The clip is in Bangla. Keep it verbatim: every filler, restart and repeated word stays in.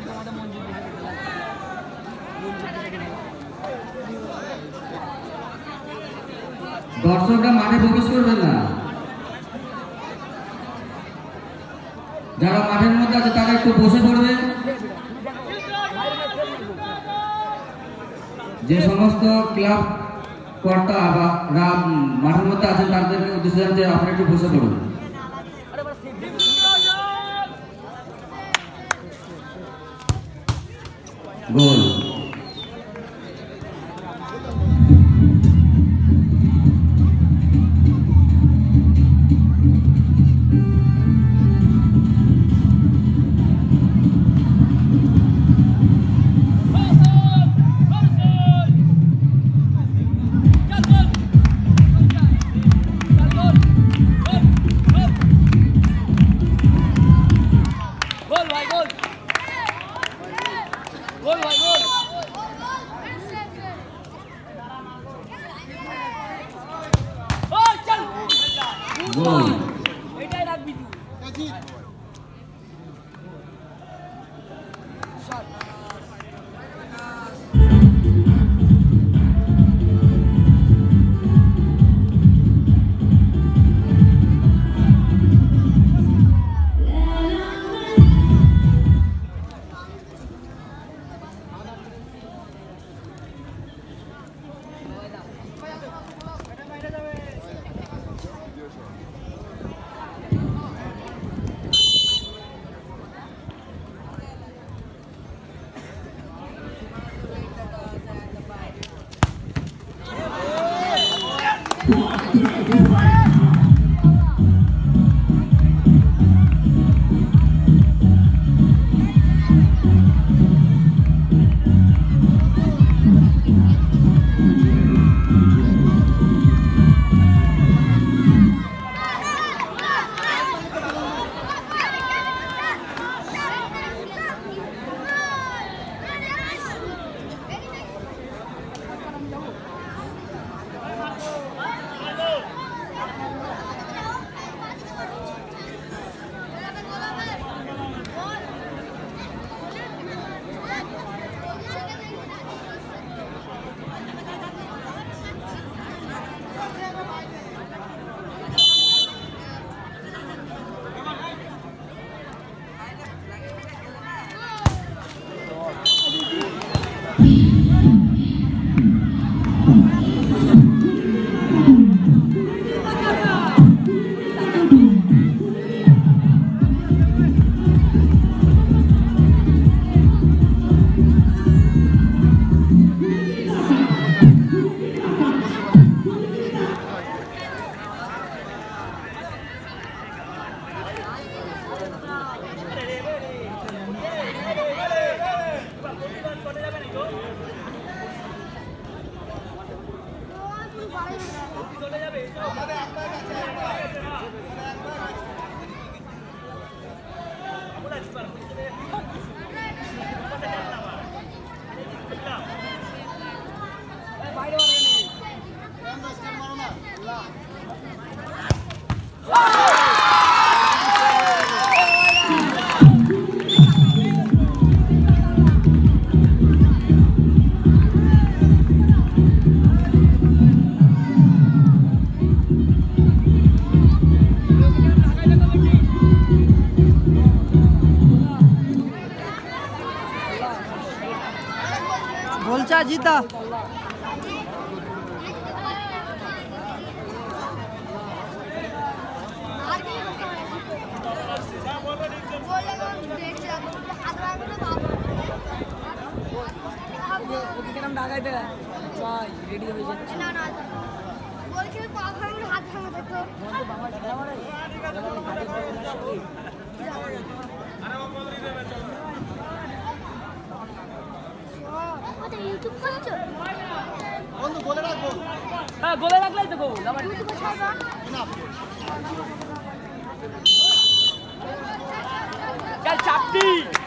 দর্শকরা মাঠে প্রবেশ করবেন না, যারা মাঠের মধ্যে আছে তারা একটু বসে পড়বে। যে সমস্ত ক্লাব কর্তা বা মাঠের মধ্যে আছেন তাদেরকে উদ্দেশ্যে জানাতে আপনারা একটু বসে পড়ুন। গোল গোল এটাই রাখবি তুই। बोलचा जीता रेडी हो जाए ना ना बोल के पा भांगे हाथ भांगे देखो मोंटे बाबा ढला मारे अरे वो बोल रही है ওটা ইউটিউব করছো বন্ধু বলে রাখবো হ্যাঁ বলে রাখলাই তো গোল আমার ইউটিউবে ছাড়বা না চল চাপটি